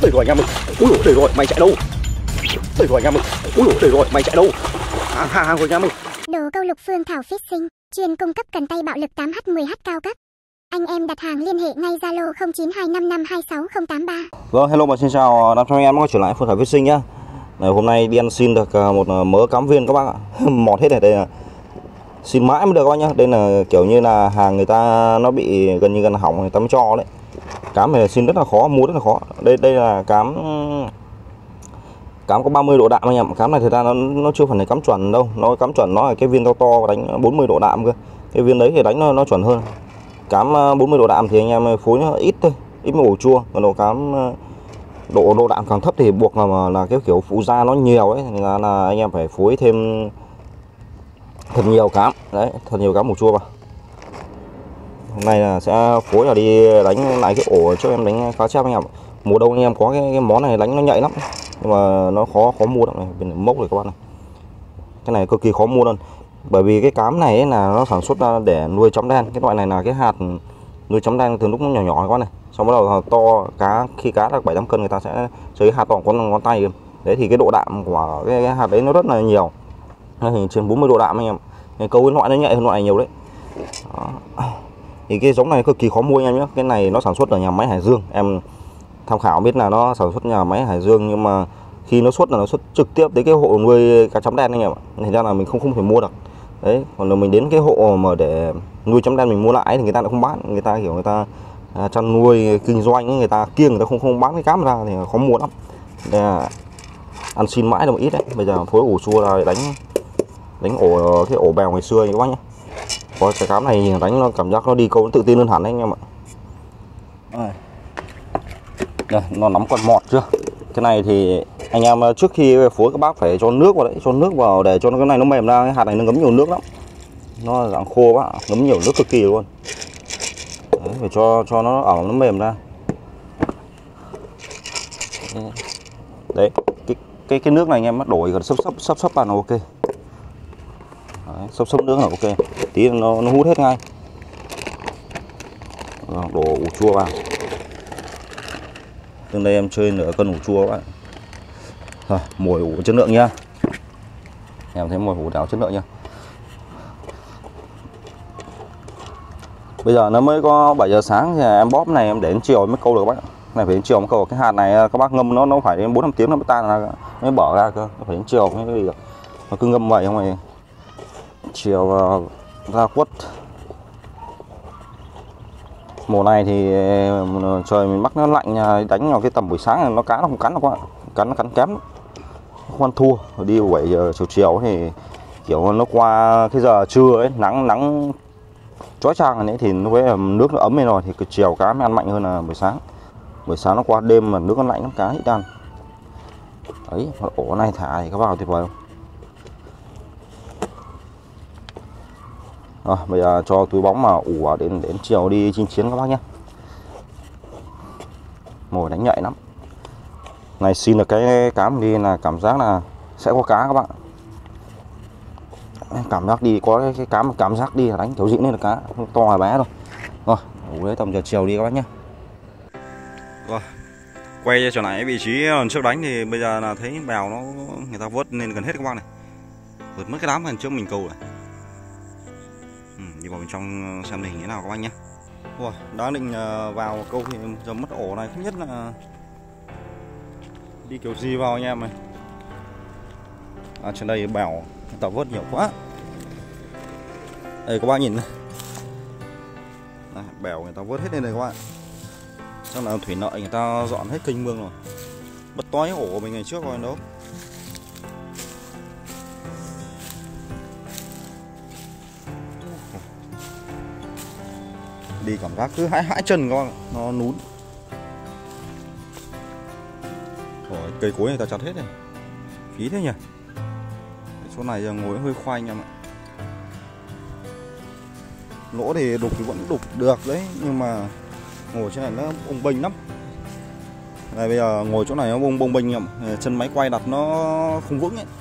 Đây rồi anh em ơi. Úi dồi, đây rồi, mày chạy đâu? Đây rồi anh em ơi. Úi dồi, đây rồi, mày chạy đâu? Hàng rồi anh em ơi. Đồ câu lục Phương Thảo Fishing, chuyên cung cấp cần tay bạo lực 8H10H cao cấp. Anh em đặt hàng liên hệ ngay Zalo 0925526083. Vâng, hello và xin chào 500 anh em quay trở lại Phương Thảo Fishing nhá. Hôm nay đi ăn xin được một mớ cám viên các bác ạ. Mọt hết này, đây là xin mãi mới được các bác nhá. Đây là kiểu như là hàng người ta nó bị gần như gần hỏng người ta mới cho đấy. Cám này xin rất là khó, mua rất là khó. Đây là cám có 30 độ đạm anh em. Cám này thực ra nó chưa phải là cám chuẩn đâu. Nó cám chuẩn nó là cái viên to to đánh 40 độ đạm cơ. Cái viên đấy thì đánh nó chuẩn hơn. Cám 40 độ đạm thì anh em phối nó ít thôi, ít với ổ chua. Còn độ đạm càng thấp thì buộc là cái kiểu phụ gia nó nhiều ấy, là anh em phải phối thêm thật nhiều cám đấy, thật nhiều cám ổ chua vào. Hôm nay là sẽ phối là đi đánh lại cái ổ trước em đánh cá chép anh em. Mùa đông anh em có cái món này đánh nó nhạy lắm, nhưng mà nó khó mua được này, bên mốc này các bạn này. Cái này cực kỳ khó mua luôn, bởi vì cái cám này ấy là nó sản xuất ra để nuôi chấm đen. Cái loại này là cái hạt nuôi chấm đen từ lúc nó nhỏ các bạn này, xong bắt đầu to cá, khi cá được 7-8 cân người ta sẽ chơi hạt to con ngón tay đấy, thì cái độ đạm của cái hạt đấy nó rất là nhiều, nó hình trên 40 độ đạm anh em. Cái câu cái loại nó nhạy hơn loại này nhiều đấy. Đó. Thì cái giống này cực kỳ khó mua anh em nhé. Cái này nó sản xuất ở nhà máy Hải Dương, em tham khảo biết là nó sản xuất nhà máy Hải Dương, nhưng mà khi nó xuất là nó xuất trực tiếp tới cái hộ nuôi cá chấm đen anh em ạ, thành ra là mình không thể mua được đấy. Còn nếu mình đến cái hộ mà để nuôi chấm đen mình mua lại thì người ta lại không bán, người ta kiểu người ta chăn nuôi kinh doanh ấy, người ta kiêng, người ta không bán cái cám ra thì khó mua lắm. Đây là ăn xin mãi được một ít đấy. Bây giờ phối ổ chua ra để đánh ổ cái ổ bèo ngày xưa các bác nhé. Có cái cám này đánh nó cảm giác nó đi câu nó tự tin hơn hẳn đấy anh em ạ. Đây, nó nắm con mọt chưa? Cái này thì anh em trước khi phối các bác phải cho nước vào đấy, cho nước vào để cho cái này nó mềm ra. Cái hạt này nó ngấm nhiều nước lắm, nó dạng khô quá, ngấm nhiều nước cực kỳ luôn. Đấy, phải cho nó ẩm, nó mềm ra. Đấy, cái nước này anh em đổi gần sấp vào là ok. Đấy, sấp nước là ok, tí nó hút hết ngay. Đổ ủ chua vào. Từ đây em chơi nửa cân ủ chua các bạn. Rồi, mồi ủ chất lượng nhá. Em thấy mồi ủ đảo chất lượng nhá. Bây giờ nó mới có 7 giờ sáng thì em bóp này em để đến chiều mới câu được các bác. Này phải đến chiều mới câu. Cái hạt này các bác ngâm nó phải đến 4-5 tiếng nó mới tan ra, mới bỏ ra cơ. Nó phải đến chiều mới được. Nó cứ ngâm vậy không này. Chiều ra quất. Mùa này thì trời mình mắc nó lạnh, đánh vào cái tầm buổi sáng nó cá nó không cắn đâu các bạn. Nó cắn kém, không ăn thua. Rồi đi 7 giờ chiều thì kiểu nó qua cái giờ trưa ấy, nắng chói chang này thì nó với nước nó ấm lên rồi thì chiều cá mới ăn mạnh hơn là buổi sáng. Buổi sáng nó qua đêm mà nước nó lạnh lắm, cá ít ăn. Đấy, ổ này thả thì các vào tuyệt vời không? Rồi, bây giờ cho túi bóng mà ủ vào đến chiều đi chinh chiến các bác nhé. Mồi đánh nhạy lắm. Này xin được cái cám đi là cảm giác là sẽ có cá các bạn. Cảm giác đi có cái cảm giác đi là đánh kiểu dịn lên là cá, không to hay bé đâu. Rồi, ủ đấy tầm giờ chiều đi các bác nhé. Rồi, quay trở lại vị trí trước đánh thì bây giờ là thấy bèo nó người ta vớt lên gần hết các bác này. Vượt mất cái đám gần trước mình câu này. Đi vào bên trong xem hình thế nào các bác nhé. Ủa, đã định vào câu thì giờ mất ổ này, không nhất là đi kiểu gì vào anh em này. Trên đây bèo người ta vớt nhiều quá. Đây các bác nhìn này. Đây, bèo người ta vớt hết lên này các bạn. Chắc là thủy lợi người ta dọn hết kênh mương rồi. Bất toái ổ của mình ngày trước rồi đâu. Đi cảm giác cứ hãi chân các bạn, nó nún. Rồi, cây cối người ta chặt hết này, phí thế nhỉ. Chỗ này giờ ngồi hơi khoai anh em ạ. Lỗ thì đục thì vẫn đục được đấy, nhưng mà ngồi trên này nó bồng bềnh lắm. Này bây giờ ngồi chỗ này nó bồng bềnh nhỉ, chân máy quay đặt nó không vững ấy,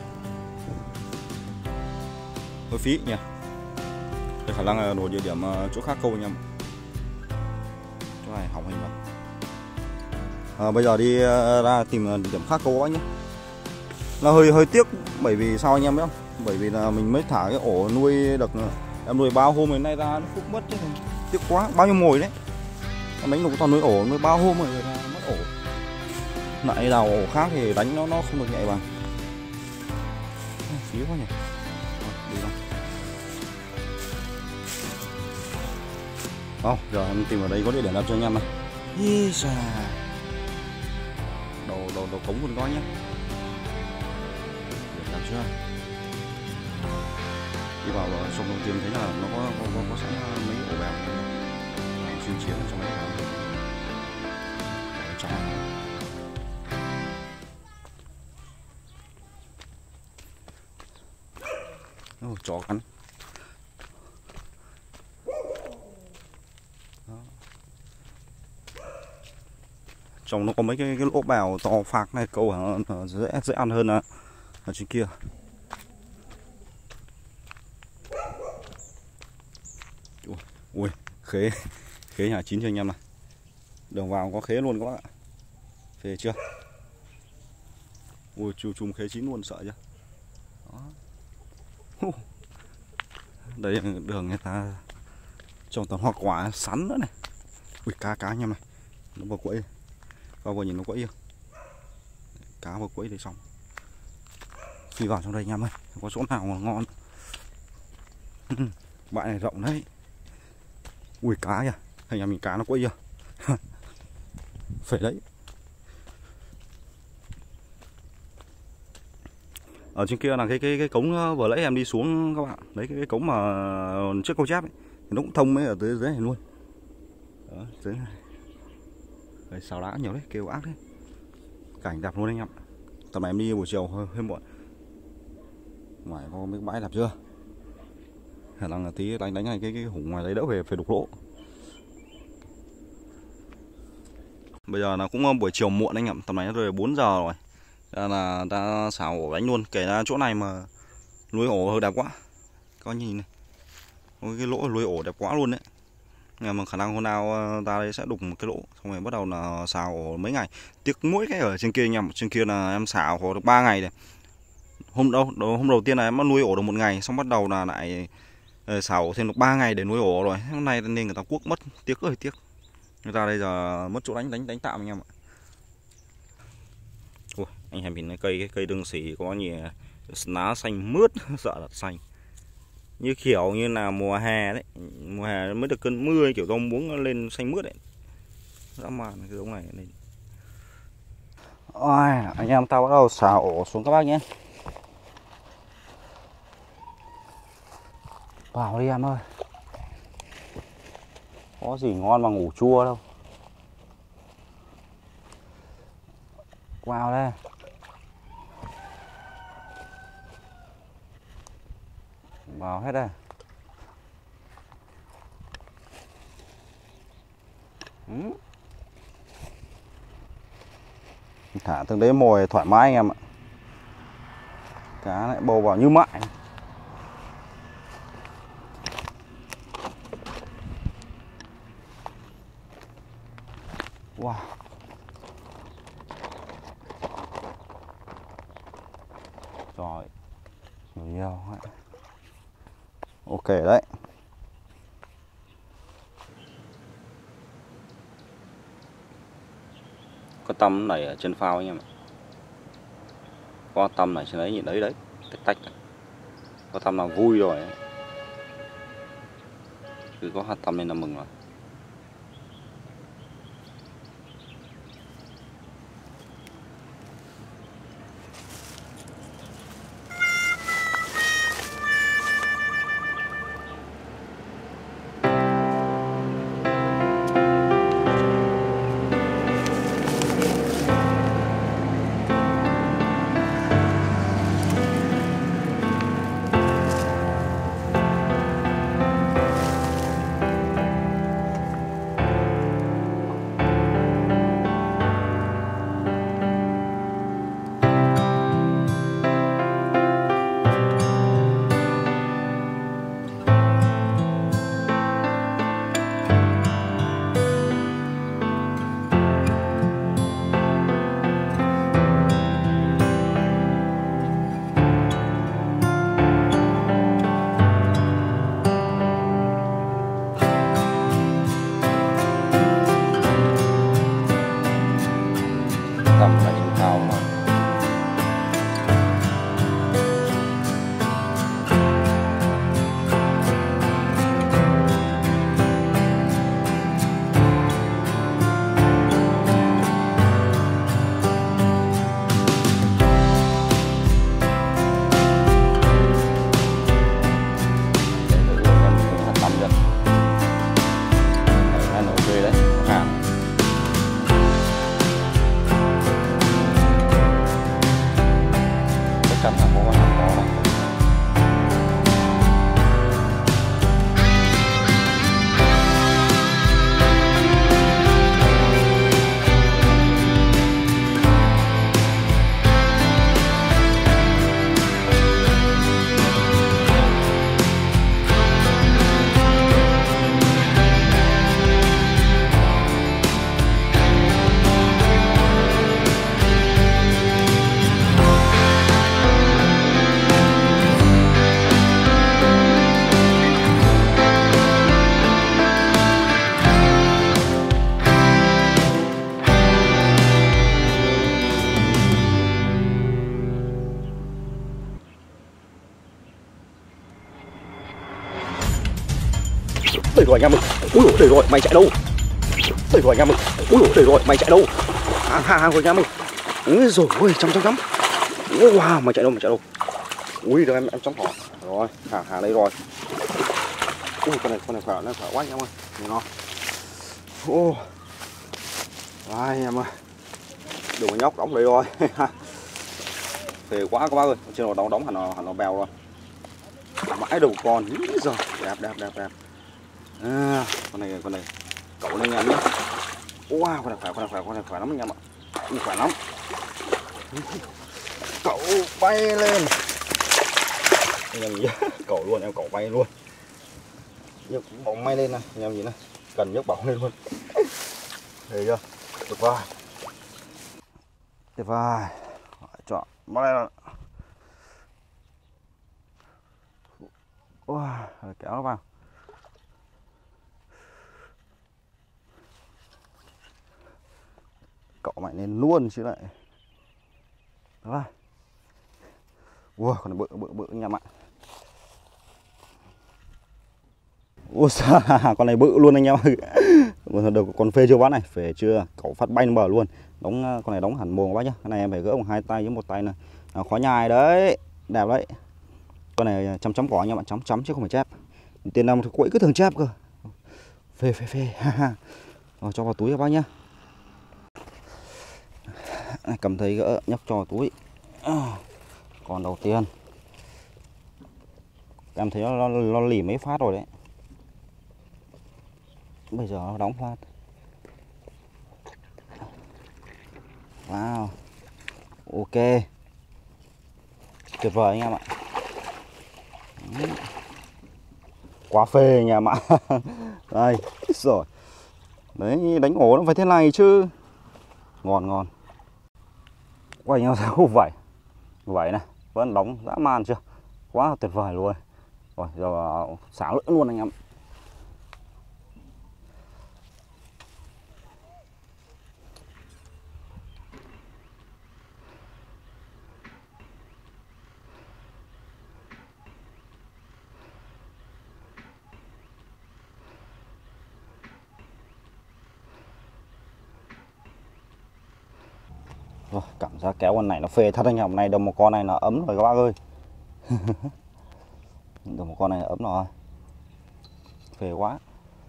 hơi phí nhỉ. Cái khả năng là đổi địa điểm chỗ khác câu anh em. Chỗ này hỏng hình rồi. Bây giờ đi ra tìm điểm khác câu anh nhé. Là hơi tiếc, bởi vì sao anh em biết không? Bởi vì là mình mới thả cái ổ nuôi được, em nuôi 3 hôm rồi nay ra nó phúc mất chứ, tiếc quá, bao nhiêu mồi đấy. Em đánh được toàn nuôi ổ nuôi 3 hôm rồi ra mất ổ. Lại đào ổ khác thì đánh nó không được nhạy bằng. Phí quá nhỉ. Đi đâu? Giờ em tìm ở đây có địa điểm đặt cho anh em này. Ý da. Đầu cống còn có nhé. Để làm chưa? Đi vào sông đầu tiên thấy là nó có sẵn mấy ổ bèo xuyên chiến ở trong đấy trong chó cắn. Trong nó có mấy cái lỗ bèo to phạc này, câu dễ ăn hơn là ở trên kia. Ui, khế nhà chín cho anh em này. Đường vào có khế luôn các bạn ạ. Phê chưa? Ui, chùm khế chín luôn, sợ chưa? Đó. Đây là đường người ta trồng toàn hoa quả, sắn nữa này. Ui, cá anh em này. Nó vào quẫy. Vào nhìn nó quẫy không? Cá vào quẫy thì xong. Phi vào trong đây anh em ơi, có chỗ nào mà ngon. Bãi này rộng đấy. Ui, cá kìa, anh em mình cá nó quẫy chưa? Phải đấy. Ở trên kia là cái cống vừa nãy em đi xuống các bạn. Đấy cái cống mà trước câu chép ấy, thì nó cũng thông ấy, ở dưới này luôn. Đó, dưới này. Đấy, xào đá nhiều đấy, kêu ác đấy. Cảnh đẹp luôn anh em. Tầm này em đi buổi chiều hơi muộn. Ngoài có mấy bãi đẹp chưa? Khả năng là tí đánh này cái hủng ngoài đấy đỡ về phải đục lỗ. Bây giờ là cũng buổi chiều muộn anh em, tầm này nó rồi 4 giờ rồi. Là ta xào ổ đánh luôn, kể ra chỗ này mà nuôi ổ hơi đẹp quá. Có nhìn này. Có cái lỗ nuôi ổ đẹp quá luôn đấy. Nhưng mà khả năng hôm nào ta đây sẽ đục một cái lỗ, xong rồi bắt đầu là xào ổ mấy ngày. Tiếc mỗi cái ở trên kia anh em, trên kia là em xào ổ được 3 ngày này. Hôm đầu tiên là em nuôi ổ được 1 ngày, xong bắt đầu là lại xào thêm được 3 ngày để nuôi ổ rồi. Hôm nay nên người ta cuốc mất, tiếc ơi tiếc. Người ta đây giờ mất chỗ đánh tạm anh em ạ. Ui, anh em nhìn cái cây đương xỉ có nhiều lá xanh mướt, sợ là xanh. Như kiểu như là mùa hè đấy, mùa hè mới được cơn mưa kiểu rau muống nó lên xanh mướt đấy. Dã man cái giống này lên. Ôi, anh em tao bắt đầu xào ổ xuống các bác nhé. Vào đi em ơi. Có gì ngon mà ngủ chua đâu. Vào đây. Vào hết đây. Thả từng đấy mồi thoải mái anh em ạ. Cá lại bầu vào như mại. Wow. Rồi. Nhiều quá. Ok đấy. Có tăm này ở trên phao anh em ạ. Có tăm này trên đấy nhìn đấy tách tách. Có tăm nào vui rồi ấy. Cứ có hạt tăm nên là mừng rồi. rồi anh em ơi. Ui dồi, đây rồi, mày chạy đâu? Đây rồi anh em ơi. Ui dồi, đây rồi, mày chạy đâu? Hàng rồi anh em ơi. Úi dồi ôi, chấm. Wow, mày chạy đâu? Ui được em chấm thỏ. Rồi, hàng đây rồi. Ui con này khỏe quá anh em ơi. Nhìn nó. Ô. Ai em ơi. Đừng có nhóc đóng đây rồi. Phê quá các bác ơi. Trên nó đóng hẳn nó bèo rồi. Mãi đầu con. Úi giời, đẹp. Con này cậu lên anh em nhé. Wow, con này khỏe lắm anh em ạ. Khỏe lắm. Cậu bay lên. Anh em nhìn cậu luôn, em cậu bay luôn. Nhấc bóng bay lên này, anh em nhìn này. Cần nhấc bóng lên luôn. Thấy chưa? Tuyệt vời. Chọn bắt đây là. Wow, kéo nó vào. Cậu mày lên luôn chứ lại. Đó. Wow, con này bự anh em ạ. Ui xa, con này bự luôn anh em ơi. Còn phê chưa bác này, phê chưa, cậu phát bay bờ luôn. Con này đóng hẳn mồm bác nhá. Cái này em phải gỡ bằng 2 tay với 1 tay này. Khó nhai đấy, đẹp đấy. Con này chấm cỏ anh em ạ, chấm chứ không phải chép. Tiền nào một quẫy cứ thường chép cơ. Phê. Rồi cho vào túi các bác nhá. Cầm thấy gỡ nhấc cho vào túi. Còn đầu tiên em thấy nó lỉ mấy phát rồi đấy. Bây giờ nó đóng phát. Wow. Ok. Tuyệt vời anh em ạ. Quá phê anh em ạ. Đây, rồi. Đấy, đánh ổ nó phải thế này chứ. Ngon. Quay nhau theo vảy. Vảy này, vẫn đóng dã man chưa? Quá tuyệt vời luôn. Rồi, giờ xả lưỡi luôn anh em. Rồi, cảm giác kéo con này nó phê thật anh em. Hôm nay đồng một con này nó ấm rồi các bác ơi. Đồng một con này ấm rồi. Phê quá.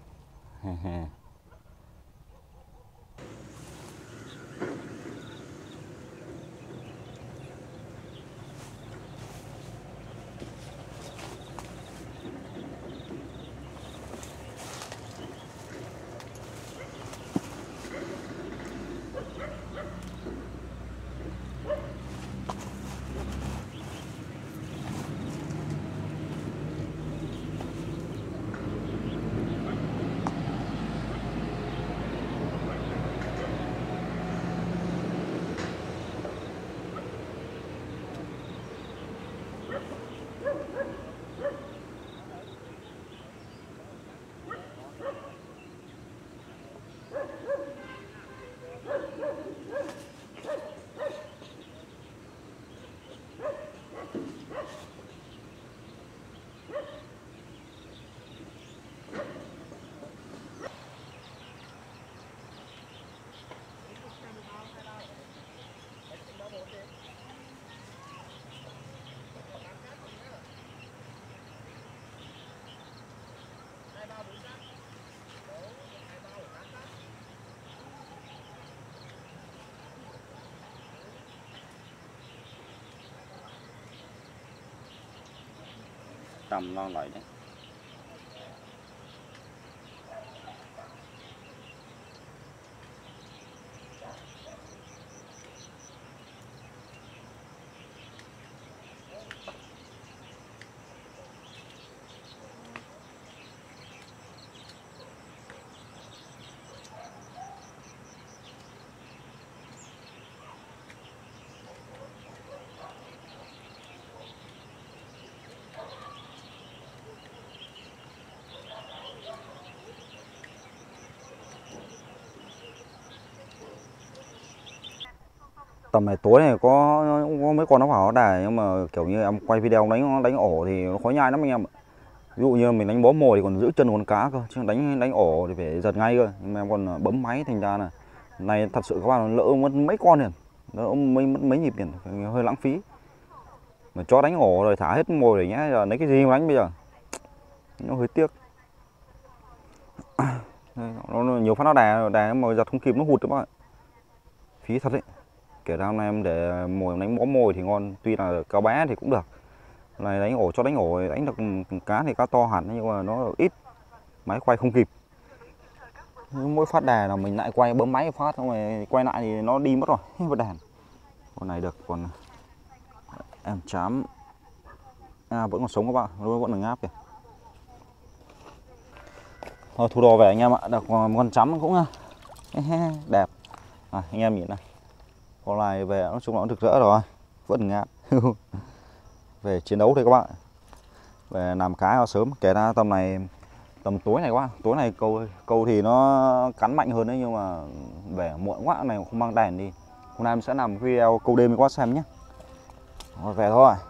Tầm lo lại đấy. Tầm này tối này có mấy con nó vào đài, nhưng mà kiểu như em quay video đánh ổ thì nó khó nhai lắm anh em ạ. Ví dụ như mình đánh bó mồi thì còn giữ chân con cá cơ, chứ đánh ổ thì phải giật ngay cơ. Nhưng mà em còn bấm máy thành ra là này thật sự các bạn lỡ mất mấy con liền, lỡ mất mấy nhịp liền, hơi lãng phí. Mà cho đánh ổ rồi thả hết mồi rồi nhé, giờ lấy cái gì mà đánh bây giờ, nó hơi tiếc. Nó nhiều phát nó đè mà giật không kịp nó hụt các bạn, phí thật đấy. Kể ra hôm nay em để đánh bó mồi thì ngon, tuy là cá bé thì cũng được. Này đánh ổ, cho đánh ổ đánh được cá thì cá to hẳn, nhưng mà nó ít, máy quay không kịp. Mỗi phát đè là mình lại quay bấm máy phát, xong rồi quay lại thì nó đi mất rồi, hết đèn. Con này được, còn em chám vẫn còn sống các bạn, nó vẫn là ngáp kìa. Thôi thu đồ về anh em ạ, được con chấm cũng đẹp. Anh em nhìn này, con này về nói chung là nó rực rỡ rồi, vẫn ngáp. Về chiến đấu thôi các bạn, về làm cá sớm. Kể ra tầm tối này quá, tối này câu thì nó cắn mạnh hơn đấy, nhưng mà về muộn quá này không mang đèn đi. Hôm nay em sẽ làm video câu đêm cho các xem nhé. Rồi về thôi.